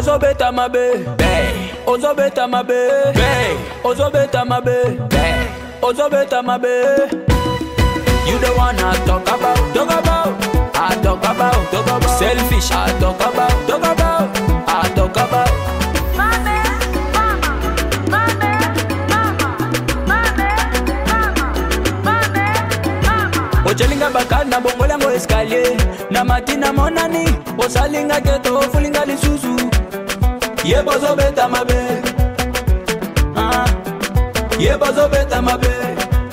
Ozobeta Mabe, Ozobeta Mabe, Ozobeta Mabe, Ozobeta Mabe. You the one I talk about, I talk about, selfish, I talk about, I talk about. Mabe, mama, Mabe, mama, Mabe, mama, Mabe, mama. Ochelinga bakana bongola ngo escalier, na matina monani, osalinga keto fulinga lisusu. Ye bozobeta Mabe, ye bozobeta Mabe.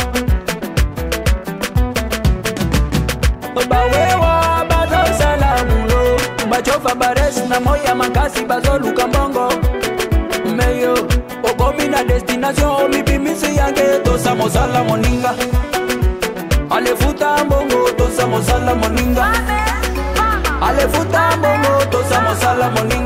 Bawewa bazo salamulo, bachofa bares na moya makasi bazo lukambongo. Meyo, okomi na destination, mipi misi yange tosa mosala moninga. Alefuta mbongo tosa mosala moninga. Alefuta mbongo tosa mosala moninga.